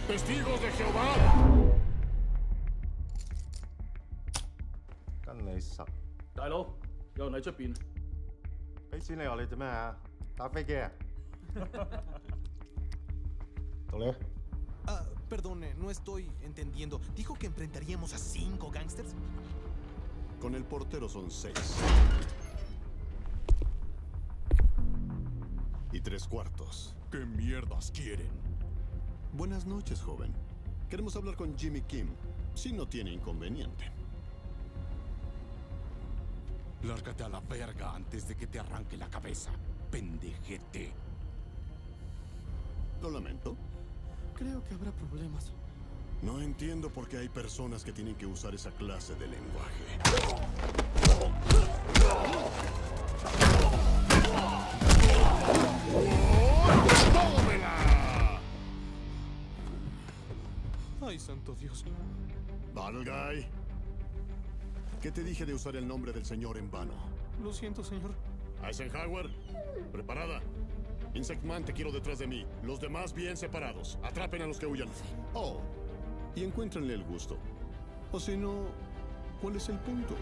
testigos de Jehová. 跟你實。 大佬，有人喺出邊。 俾錢你話你做咩啊？打飛機啊？到你。 Perdone, no estoy entendiendo. ¿Dijo que enfrentaríamos a 5 gángsters? Con el portero son 6. Y 3/4. ¿Qué mierdas quieren? Buenas noches, joven. Queremos hablar con Jimmy Kim, si no tiene inconveniente. Lárgate a la verga antes de que te arranque la cabeza, pendejete. Lo lamento. Creo que habrá problemas. No entiendo por qué hay personas que tienen que usar esa clase de lenguaje. ¡Tómela! Ay, santo Dios. Battle Guy. ¿Qué te dije de usar el nombre del señor en vano? Lo siento, señor. Eisenhower, preparada. Insect Man, te quiero detrás de mí. Los demás bien separados. Atrapen a los que huyan. Oh, y encuéntrenle el gusto. O si no, ¿cuál es el punto?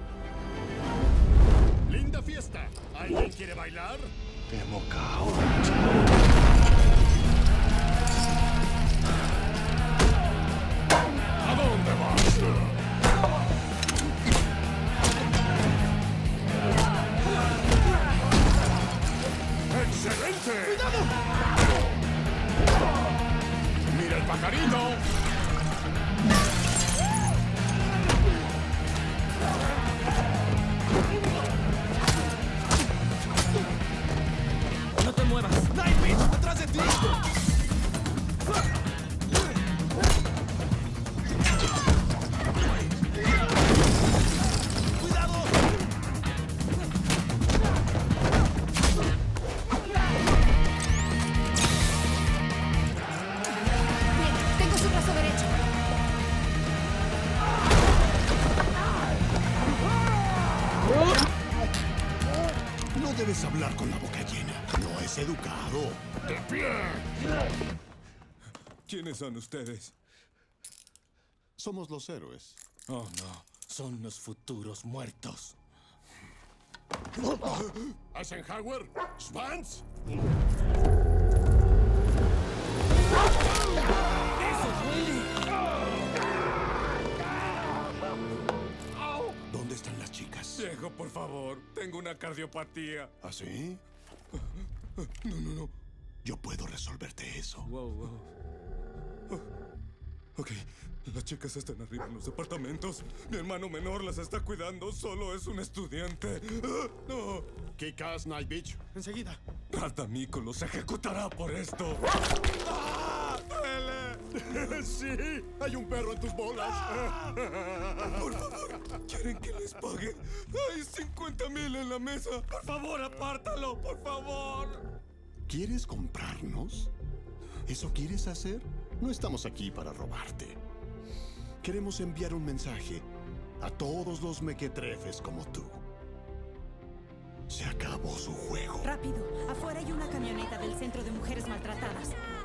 ¡Linda fiesta! ¿Alguien quiere bailar? Temo caos. ¿A dónde vas? ¡Excelente! ¡Cuidado! ¡Mira el pajarito! ¡No te muevas! ¡Night Beach! ¡Detrás de ti! No debes hablar con la boca llena. No es educado. ¡De pie! ¿Quiénes son ustedes? Somos los héroes. Oh, no. Son los futuros muertos. Eisenhower, Svans. ¿Dónde están las chicas? Viejo, por favor. Tengo una cardiopatía. ¿Ah, sí? No. Yo puedo resolverte eso. Wow. Ok, las chicas están arriba en los departamentos. Mi hermano menor las está cuidando. Solo es un estudiante. No. Kick-Ass, Night Beach. Enseguida. Ardamico los ejecutará por esto. ¡Duele! Sí, hay un perro en tus bolas. Por favor, ¿quieren que les pague? Hay 50,000 en la mesa. Por favor, apártalo, por favor. ¿Quieres comprarnos? ¿Eso quieres hacer? No estamos aquí para robarte. Queremos enviar un mensaje a todos los mequetrefes como tú. Se acabó su juego. Rápido, afuera hay una camioneta del Centro de Mujeres Maltratadas.